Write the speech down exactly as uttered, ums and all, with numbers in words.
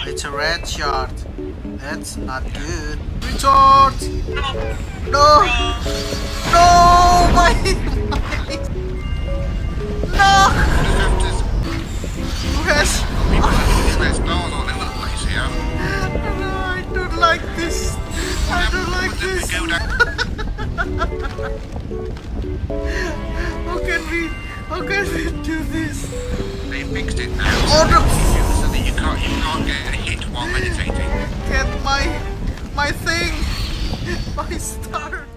It's a red shard. That's not good. Retard! No! No! My... my... No! Yes! There's stars all over the place here. I don't like this. I don't like this. How can we... How can we do this? They fixed it now. Oh no! So that you can't, you can't get hit while meditating. Get my... my thing! My star!